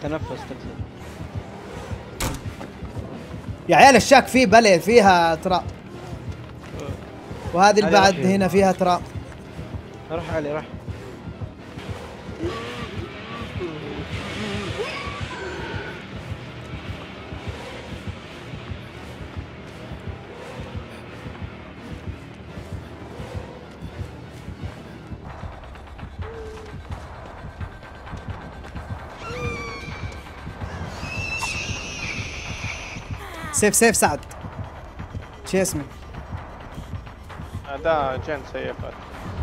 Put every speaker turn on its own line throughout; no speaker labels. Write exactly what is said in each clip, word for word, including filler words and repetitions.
تنفس تقصد.
يا عيال الشاك فيه بلي فيها تراب، وهذه اللي بعد هنا فيها تراب.
روح علي روح.
سيف سيف سعد، شو اسمه؟
ده جن سيفت.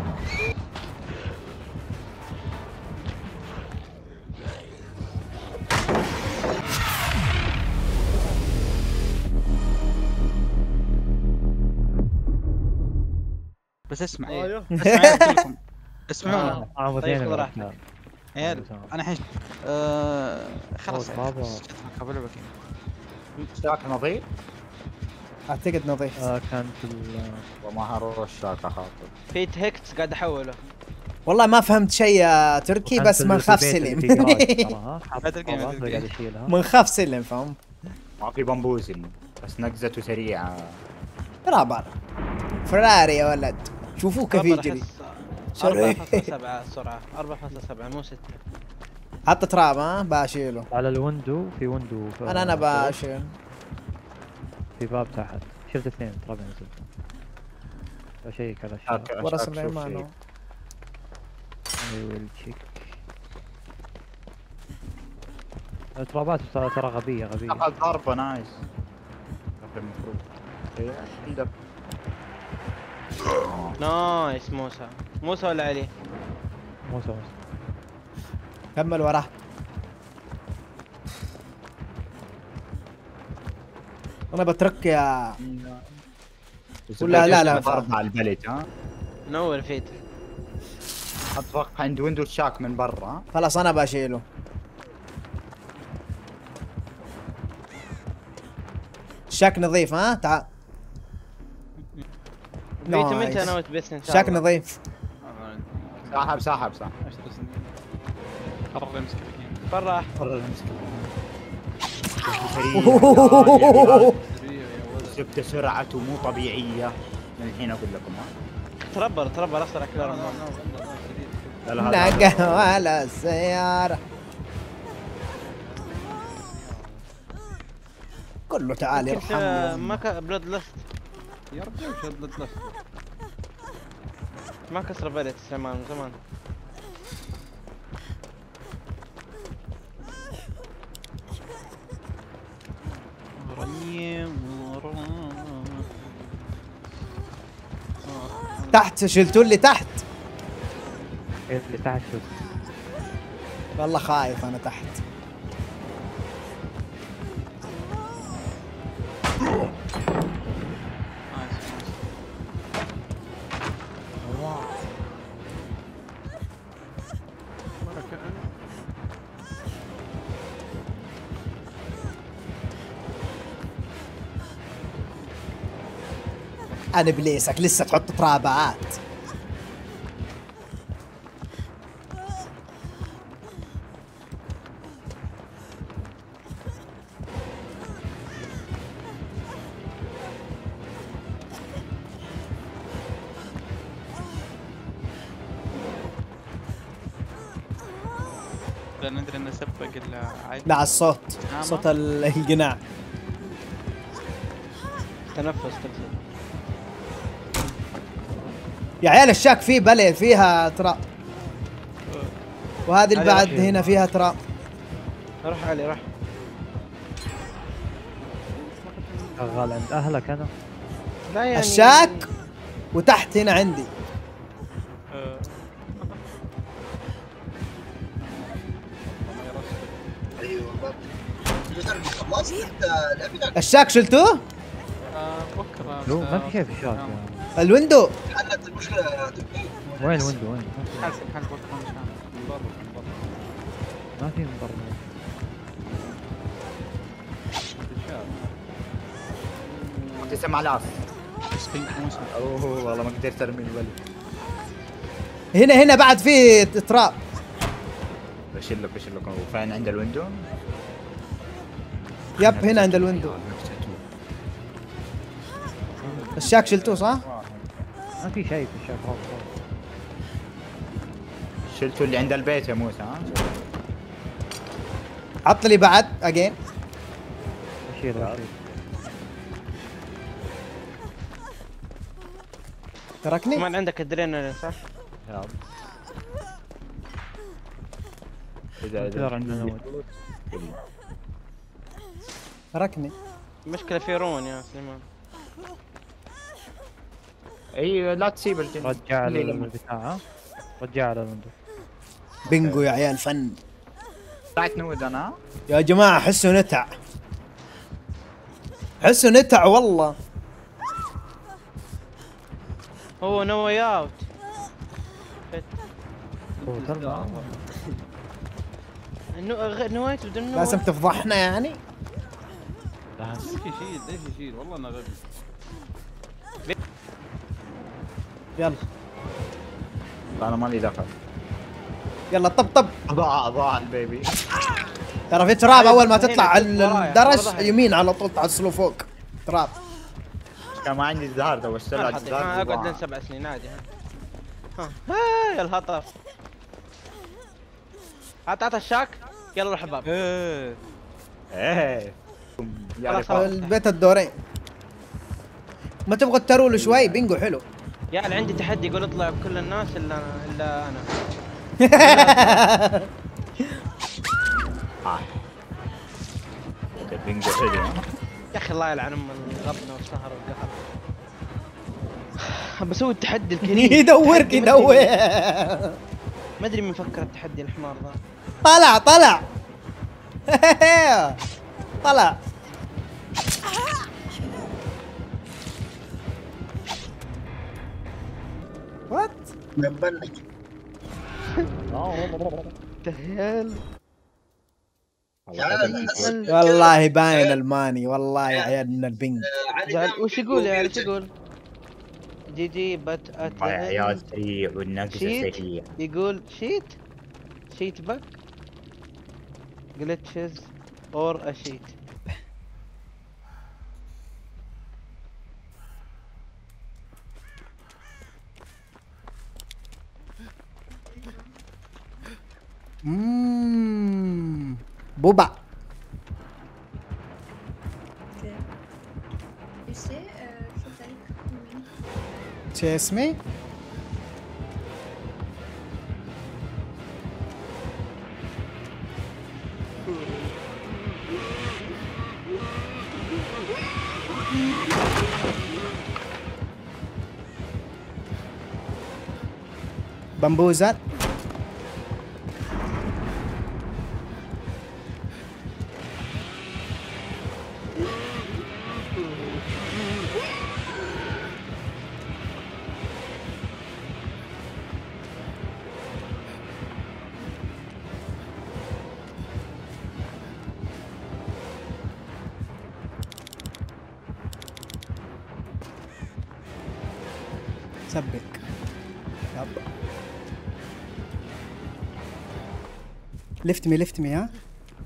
بس اسمع
ايوه
اسمع كلكم اسمعوا.
طيب
عيال انا الحين آه خلاص قبل بكين.
الشاك نظيف؟
اعتقد نظيف.
آه كانت
وما هروح الشاك اخاطر.
في هيكت قاعد احوله.
والله ما فهمت شيء يا تركي، بس منخاف سلم. منخاف سلم فهم.
ما في بامبوزن بس نقزته سريعه.
برابر فراري يا ولد، شوفوه كيف يجري.
أربعة فاصلة سبعة سرعة، أربعة فاصلة سبعة مو ستة.
حط تراب ها باشيله.
على الويندو في ويندو
انا انا باشيل.
في باب تحت شفت اثنين تراب نزل. اشيك على الشارع
ورا سليمان.
ايوه التشيك. الترابات ترى غبيه غبيه.
اقل ضربه نايس. المفروض عندك
نايس. موسى موسى ولا علي؟
موسى موسى.
كمل وراه. انا بترك يا ولا لا لا
ضرب على البلد ها.
نور فيت.
اتوقع عند ويندو الشاك من برا.
خلاص انا بشيله. الشاك نظيف ها. تعال
فيت متى انا وتبث ان شاء
الشاك
الله.
نظيف.
ساحب ساحب ساحب.
قرر يمسك
برا
قرر يمسك. شفت سرعته مو طبيعيه. من الحين اقول لكم ها.
تربر تربر اصلا اكثر.
نقه ولا السيارة كله. تعال يرحمني.
ما ك... بلود لفت
يا رجال وش بلود لفت؟
ما كسر بلد سليمان من زمان.
تحت شلتوا اللي تحت.
اللي تحت شوف.
والله خايف انا تحت. انا بليسك لسه تحط ترابات.
لا ندري انه سبق الا عادي.
لا الصوت صوت القناع.
تنفس تقصد.
يا عيال الشاك فيه بلي فيها تراب، وهذه اللي بعد هنا فيها تراب.
روح علي روح.
شغال عند اهلك انا.
لا يعني
الشاك وتحت هنا عندي. الشاك شلتوه؟
بكره
لو ما في شيء في الشاك.
الويندو
حلت المشكله.
وين الويندو وين؟
حل حل بكره ان شاء الله. من برا من برا.
ما في من برا.
تسمع لاس.
سبينك موسى.
اوه والله ما قدرت ارمي الولد.
هنا هنا بعد في تراب.
بشيل بشيل لكم فين عند الويندو؟
يب هنا عند الويندو. الشاك شلتوه صح؟
ما في شيء في الشاك خلاص.
شلتوا اللي عند البيت يا موسى ها؟
عط لي بعد اجين.
اشيل اشيل.
تركني؟
كمان عندك ادرينالين صح؟
يلا
اذا
كثر عندنا نود.
تركني.
المشكلة في رون يا سليمان.
اي لا تسيب الجن.
رجع
اللي
على
لما-
البتاع ها؟ رجع على الويندو.
بنجو يا عيال فن.
طلعت نود انا.
يا جماعة حسوا نتع. حسوا نتع والله.
هو نو واي اوت.
هو ترى
نويت بدون
لازم تفضحنا يعني.
ايش يشيل ايش يشيل والله انا غبي.
يلا
انا مالي دخل.
يلا طب طب.
ضاع ضاع البيبي.
ترى في تراب اول ما
هنا
تطلع على
ورايا،
الدرج
ورايا.
يمين على طول تعصلوا فوق. تراب.
كان ما عندي الزهر ده واشترى
ما
الزهر.
اقعد
وضاع.
لين سبع سنين عادي ها. ها يا الهطف. عط عط الشاك. يلا الحباب.
ايه
ايه يا
خلاص،
رفاق.
خلاص.
البيت الدورين. ما تبغى ترولوا شوي بينجو حلو.
يا اللي عندي تحدي يقول اطلع بكل الناس الا انا الا انا.
آه. البنجو حلو.
يا اخي الله يلعن ام الغبنه والسهر والقهر. بسوي التحدي الكريم.
يدورك
تحدي
يدور.
ما أدري- ما ادري مين فكر التحدي الحمار ذا.
طلع طلع. طلع. وات؟
تهيل.
والله باين الماني والله يا عيال من البنج.
زعل وش يقول يا وش يقول؟ جي جي بت
يا سريع والنقص
شيت.
سريع.
يقول شيت شيت بك glitches or a sheet.
مم. بوبا.
Tu sais, euh, c'est avec oui.
شو اسمي؟ بمبوزات. سبك. يب. لفت مي لفت مي ها.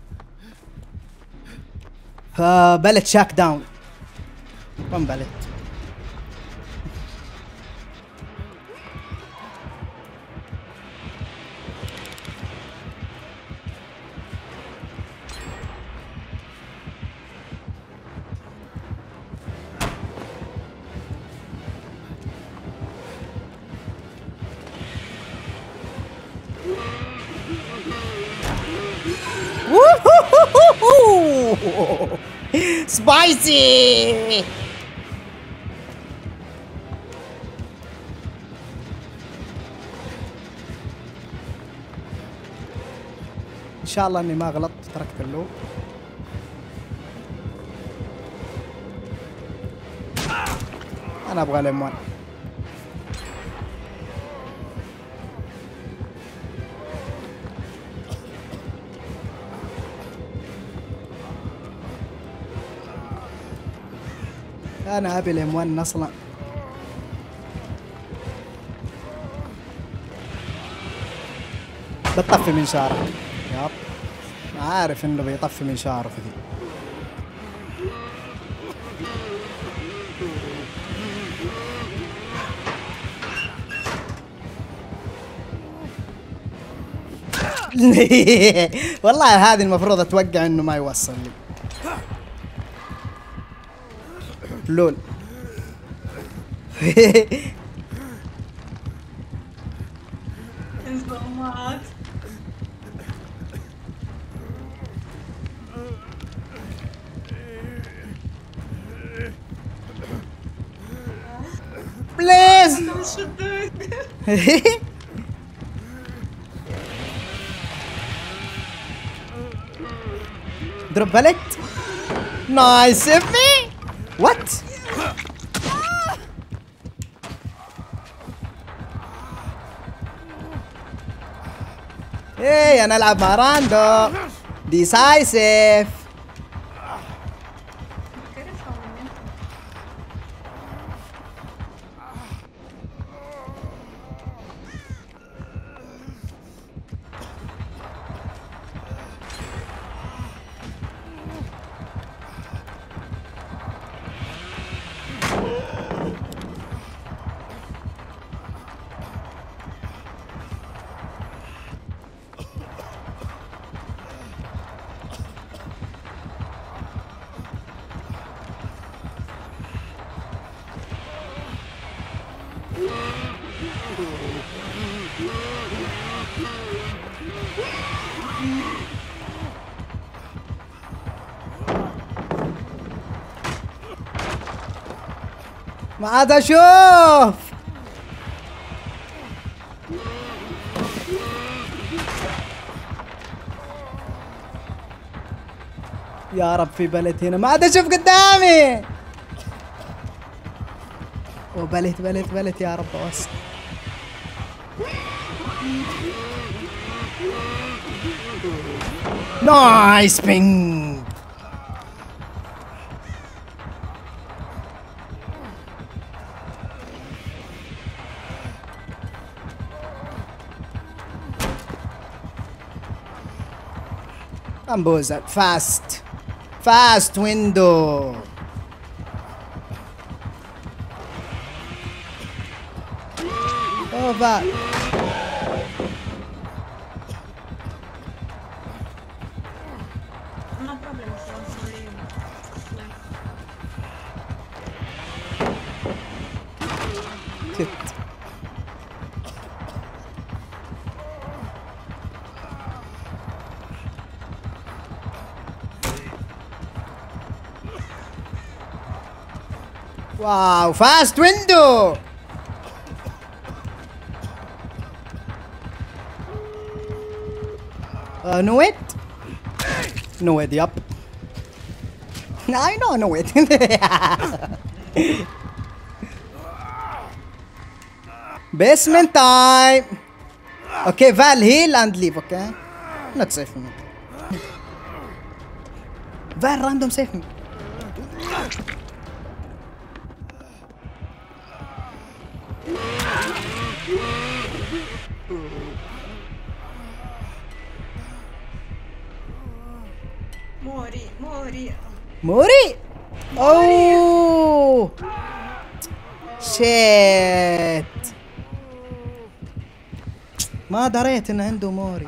فبلت شاك داون. وين بلت؟ سبايسي. ان شاء الله اني ما غلطت تركت اللو. انا ابغى ليمون. انا ابي ليمون اصلا. بتطفي من شارع. عارف انه بيطفي من شعره في ذي. والله هذه المفروض اتوقع انه ما يوصل لي. لول.
انظلمات.
بليز. دروب بالت. نايس افي. وات؟ ايه انا العب مع راندو. ديسايسيف. ما عاد اشوف. يا رب في بلت هنا، ما عاد اشوف قدامي. وبلت بلت بلت يا رب اوصل. نايس بينج. Amboza, fast, fast window. Over.
No problem, so sorry.
Shit. Wow, fast window. Uh, know it? Know it, yup. I know, know it. Basement time. Okay, Val, heal and leave, okay? Not safe me. Val, random save me.
موري موري
موري. اوه شيت، ما دريت ان عنده موري.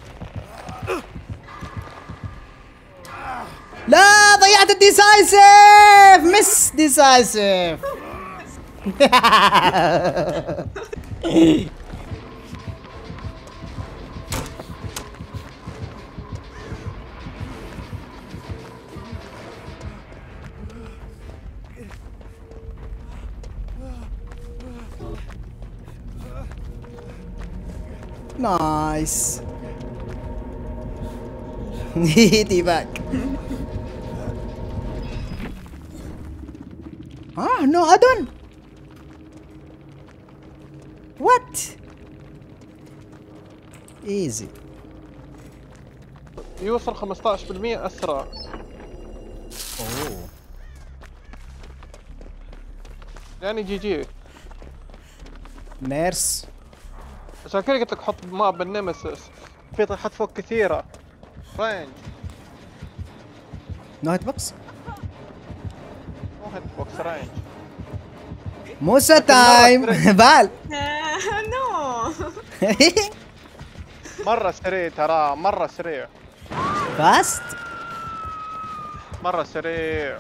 لا ضيعت الديسايسيف. مس ديسايسيف. نايس. دي باك. اه نو ادون. وات ايزي.
يوصل خمسة عشر بالمئة اسرع.
اوه
يعني جي جي.
نيرس.
عشان كذا قلت لك حط ماب النمسيس، في طيحات فوق كثيرة. رينج.
نو هيت بوكس.
مو هيت بوكس رينج.
موسى تايم. فال.
نو.
مرة سريع ترى، مرة سريع.
فاست.
مرة سريع.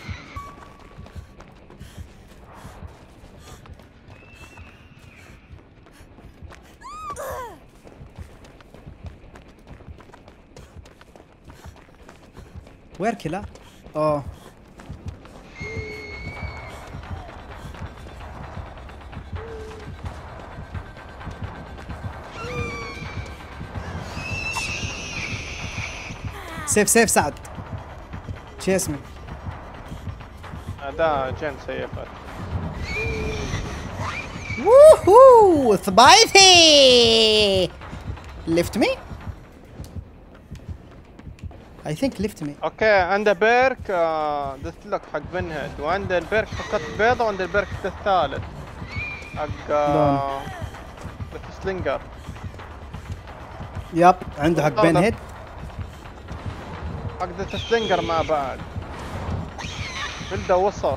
وير كلا؟ اوه سيف سيف سعد. شو اسمه؟
ده جن سيفت.
ووهو سبايسي. ليفت مي؟ I think lift me.
اوكي عنده بيرك آه دست لك حق بن هيد، وعنده البيرك حقت بيضة، وعنده البيرك الثالث حق آه سلينجر.
يب عنده حق بين هيد.
حق ذا سلينجر مع بعض. بلده وصل.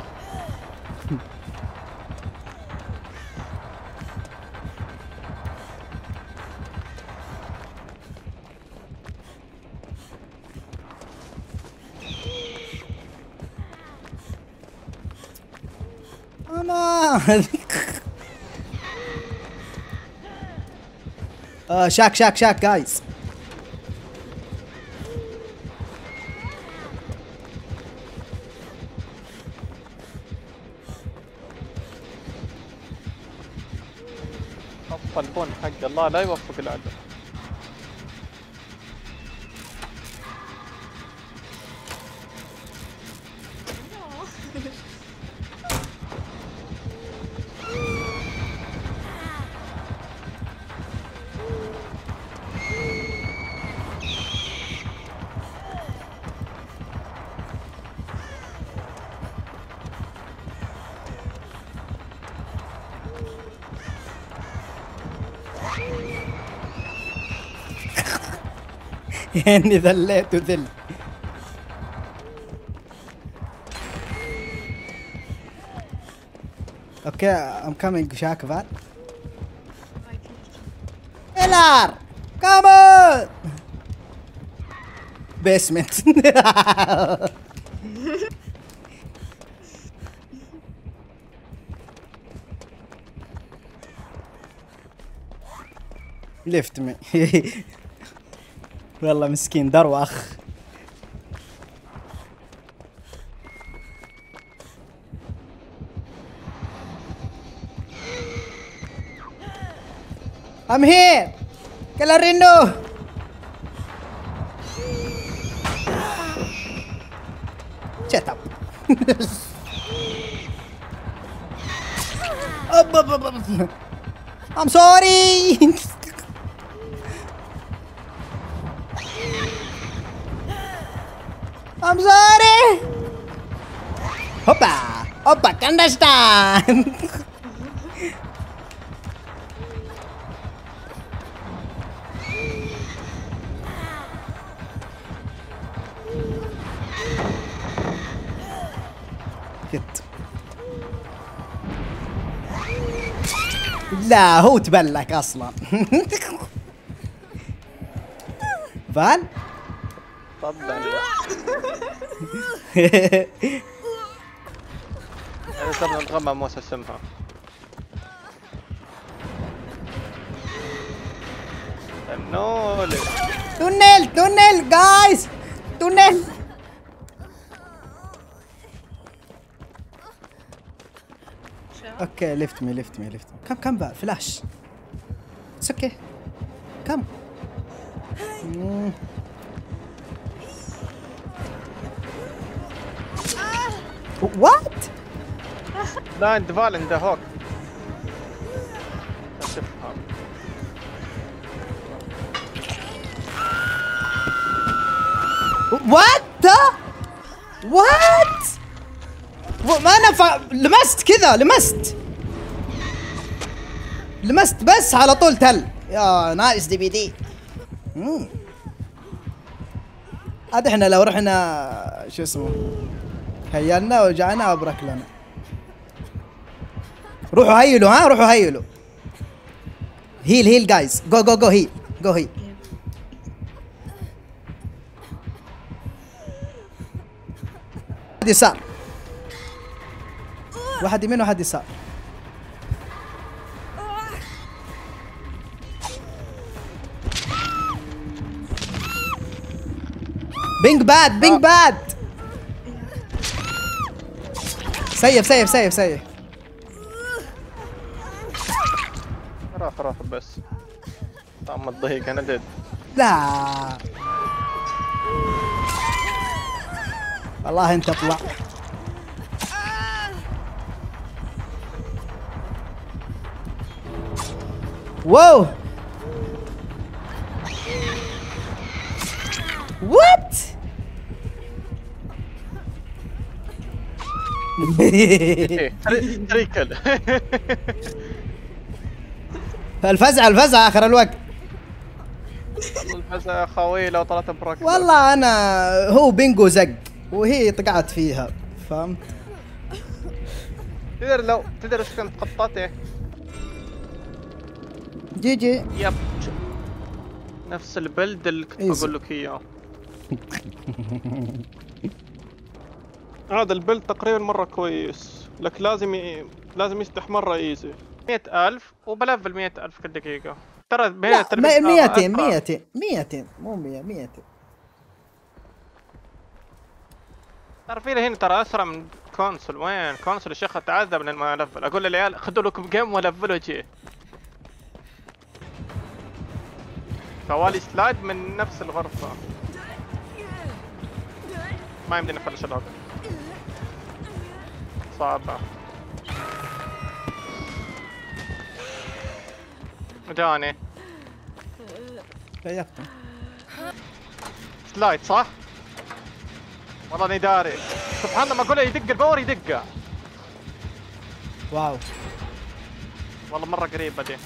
انا آه شاك شاك شاك جايز.
خف البون حق الله لا يوفق العدو.
يعني ذليت وذل. اوكي I'm coming شاك فال. إلار كمان بيسمنت. ليفت مي. والله مسكين دروخ. I'm here. Calarino. Shut up. I'm sorry. I'm sorry. Hoppa. Hoppa. Understand. كت. لا هو تبلك اصلا. فال
تفضل. انا صرنا نتغمى موسى اسمها. النول.
تونل تونل جايز تونل. اوكي ليفت مي ليفت مي ليفت كم كم بقى فلاش. اتس اوكي كم. وات؟
لا عند فال عنده هوك. تفهم.
وات؟ وات؟ ما انا ف... لمست كذا لمست لمست بس على طول تل. يا نايس دي بي دي. مم. عاد احنا لو رحنا شو اسمه هيلنا ورجعنا ابرك لنا. روحوا هيلوا ها روحوا هيلوا. هيل هيل جايز جو جو جو هيل جو هيل. واحد يسار واحد يمين واحد يسار. بينج باد بينج باد. سيف سيف سيف سيف.
راح راح بس طعم الضيق انا ديد.
لا والله انت اطلع. واو وات.
تريكل.
الفزعة الفزعة اخر الوقت.
الفزع يا خوي لو طلعت بركض.
والله انا هو بينجو زق وهي طقعت فيها فهمت.
تدري لو تدري ايش كانت خطتي؟
جي جي.
يب نفس البلد اللي كنت
إيزي.
بقول لك اياه. هذا البلد تقريبا مرة كويس، لك لازم ي... لازم يفتح مرة ايزي. مئة ألف وبلفل مئة ألف كل دقيقة. ترى بين
لا
التربية
مئتين مئتين مئتين مو مئة مئتين.
ترى في هنا ترى اسرع من كونسول. وين كونسول يا شيخ اتعذب من ما الفل. اقول للعيال خذوا لكم جيم ولفلوا جي. طوالي سلايد من نفس الغرفة. ما يمديني افلش اللوجو. صعبة. جاني.
غيرته.
سلايد صح؟ والله اني داري. سبحان الله ما اقول يدق الباور يدقه.
واو
والله مرة قريبة دي.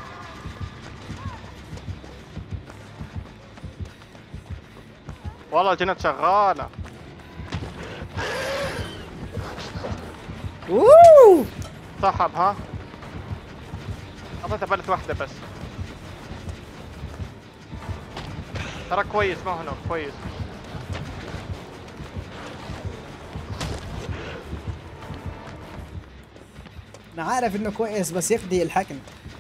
والله الجنات شغالة.
اوه
سحب ها. اعطيته بلت واحدة بس. ترى كويس ما هنا كويس.
انا عارف انه كويس بس يقضي الحكم.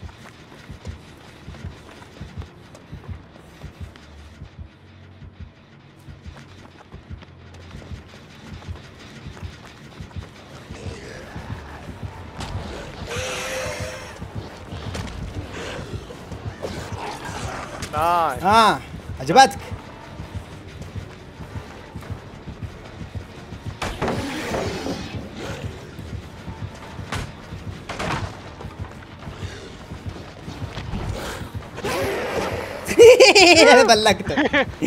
نايس.
اه عجبتك. بلقته.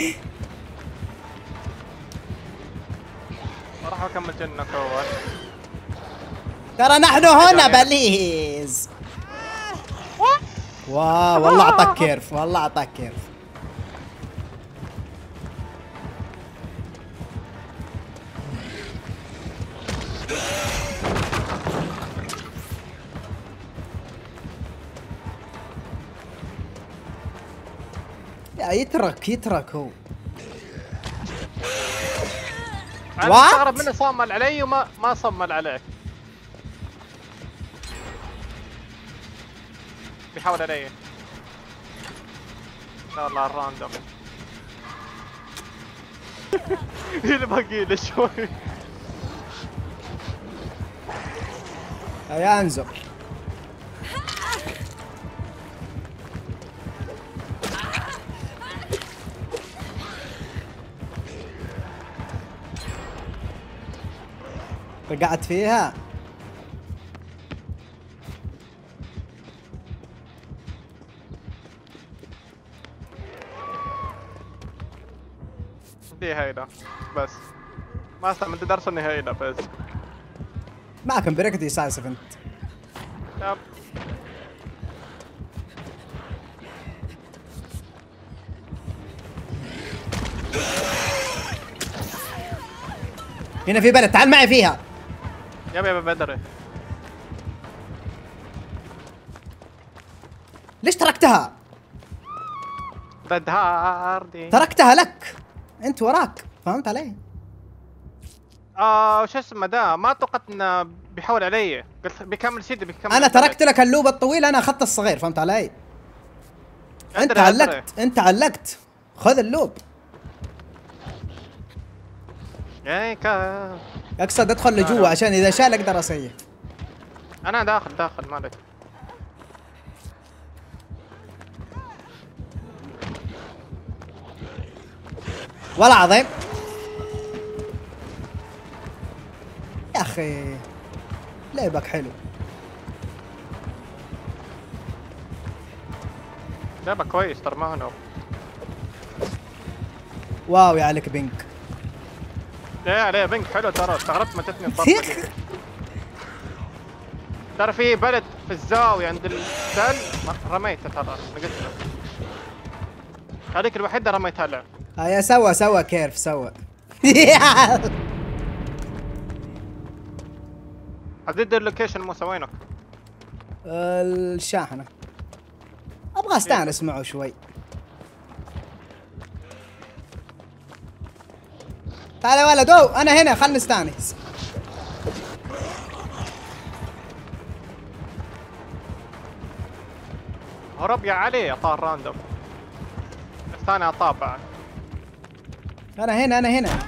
راح اكمل جنك اول.
ترى نحن هنا بليز. واو والله اعطاك كيرف والله اعطاك كيرف. يا يترك يترك هو.
انا
What؟
مستغرب منه صمل علي وما ما صمل عليك. بيحاول علي. لا والله الراندوم. اللي باقي له شوي.
يا انزل. رقعت فيها.
دي هيدا بس ما استعملت درس اني هيدا بس.
ما كان بركض سايسف انت.
يب.
هنا في بلد، تعال معي فيها.
يبا يبا بدري.
ليش تركتها؟
رد هاردي.
تركتها لك، انت وراك، فهمت علي؟
اه شو اسمه ده، ما توقعت انه بيحول علي، قلت بيكمل سيدي بيكمل.
انا تركت لك اللوب الطويل، انا اخذت الصغير، فهمت علي؟ انت
أدري أدري.
علقت، انت علقت، خذ اللوب.
يعني كا
اقصد ادخل لجوا عشان اذا شال اقدر اسيح.
انا داخل داخل مالك.
والله عظيم يا اخي، لعبك حلو.
لعبة كويس ترى، ما هو
واو يا عليك بينك.
ايه عليه بنك حلو ترى، استغربت ما تتني الطرفة دي. ترى في بلد في الزاوية عند التل رميته ترى، نقلت له هذيك الوحيدة رميتها له.
هيا سوى سوى كيرف سوى.
حدد اللوكيشن موسى وينك؟
الشاحنة. ابغى استانس معه شوي. تعال يا ولد، او انا هنا، خلنا نستانس.
هرب يا علي، اطار راندوم. الثاني اطار بعد.
انا هنا انا هنا.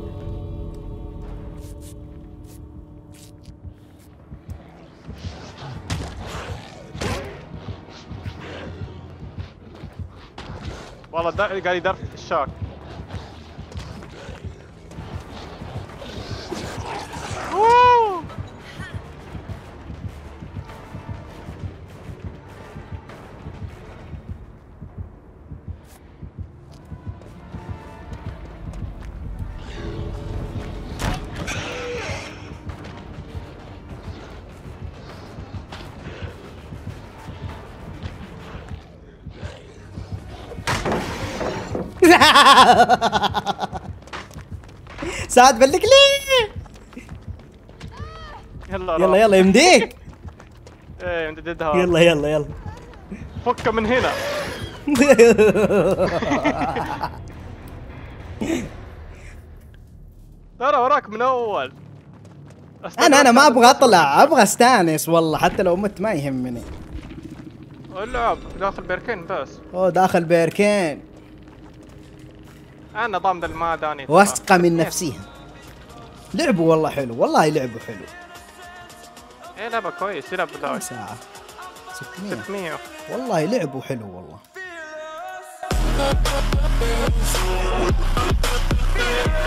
والله دا- قاعد يدرب في الشاك. أوه.
سعد بلك ليه؟
يلا
يلا يلا يمديك.
ايه مددها.
يلا يلا يلا.
فكه من هنا. ترى وراك من اول.
انا انا ما ابغى اطلع، ابغى استانس والله، حتى لو مت ما يهمني.
العب داخل بيركين بس.
اوه داخل بيركين.
انا نظام ذا الماداني.
واثقة من نفسها. لعبوا والله حلو، والله لعبوا حلو.
ايه لعبة كويس، يلعب
كم
بداية.
ساعة؟ ستمية.
ستمية.
والله لعبوا حلو والله.